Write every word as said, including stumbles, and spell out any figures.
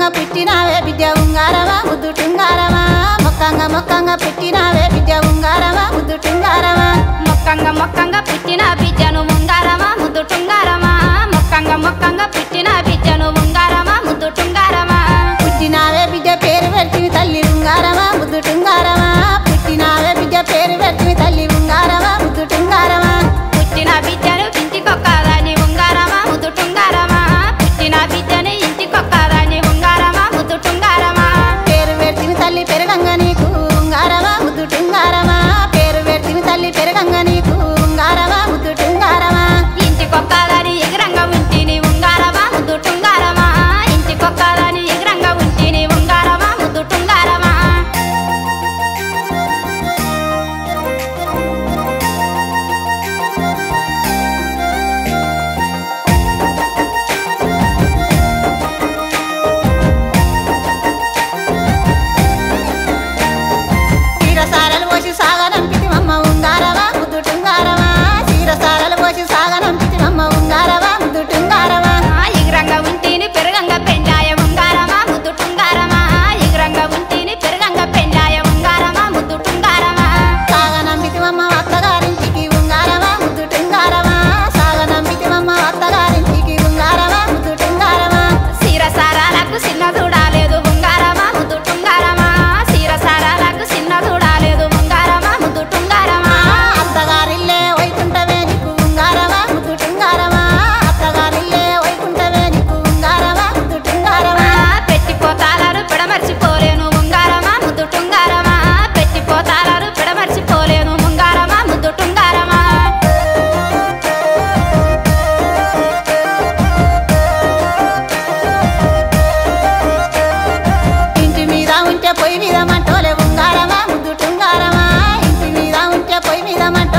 పెట్టినావే బిడ్డ ఉంగారమా ముద్దు టుంగారమా మొక్కంగా మొక్కంగా పెట్టినావే బిడ్డ ఉంగారమా ముద్దు టుంగారమా మొక్కంగా మొక్కంగా పెట్టిన బిడ్డను ఉంగారమా ముద్దు టుంగారమా మొక్కంగా మొక్కంగా పెట్టిన బిడ్డను ఉంగారమా ముద్దు టుంగారమా పుట్టినావే బిడ్డ పేరు పెడితివి తల్లి ఉంగారమా ముద్దు టుంగారమా పుట్టినావే బిడ్డ పేరు పెడితివి తల్లి ఉంగారమా ముద్దు టుంగారమా పుట్టిన బిడ్డను ఇంటికొక్కదాని ఉంగారమా ముద్దు టుంగారమా పుట్టిన బిడ్డని ఇంటికొక్కదాని ఉంగారమా ముద్దు టుంగారమా పేరు పెడితివి తల్లి పెరగంగా నీకు ఉంగారమా ముద్దు టుంగారమా పేరు పెడితివి తల్లి పెరగంగా నీకు ఉంగారమా ముద్దు టుంగారమా ఇంటికొక్కదాని ఎగిరంగా ఉంటిని ఉంగారమా ముద్దు టుంగారమా ఇంటికొక్కదాని ఎగిరంగా ఉంటిని ఉంగారమా ముద్దు టుంగారమా చీరసారలు పోసి సాగనంపితివమ్మ ఉంగారమా ముద్దు టుంగారమా చీరసారలు పోసి సాగనంపితివమ్మ ఉంగారమా ముద్దు టుంగారమా ఎగిరంగా ఉంటిని పెరగంగా పెండాయ ఉంగారమా ముద్దు టుంగారమా ఎగిరంగా ఉంటిని పెరగంగా పెండాయ ఉంగారమా ముద్దు టుంగారమా సాగనంపితివమ్మ అత్తగారింటికి ఉంగారమా ముద్దు టుంగారమా సాగనంపితివమ్మ అత్తగారింటికి ఉంగారమా ముద్దు టుంగారమా సీరసారాలకు చిన్న చూడాలేదు ఉంగారమా ముద్దు టుంగారమా సీరసారాలకు చిన్న చూడాలేదు ఉంగారమా ముద్దు టుంగారమా అత్తగారిల్లే వైకుంఠవే నీకు ఉంగారమా ముద్దు టుంగారమా అత్తగారిల్లే వైకుంఠవే నీకు ఉంగారమా ముద్దు టుంగారమా పెట్టిపోతారు పిడమర్చిపోలేను ఉంగారమా ముద్దు టుంగారమా పెట్టిపోతారు పిడమర్చిపోలేను ఉంగారమా ముద్దు టుంగారమా ఇంటి మీద ఉంటే పొయ్యి మీద మంటోలే ఉంగారమా ముద్దు టుంగారమా ఇంటి మీద ఉంటే పొయ్యి మీద మంటోలే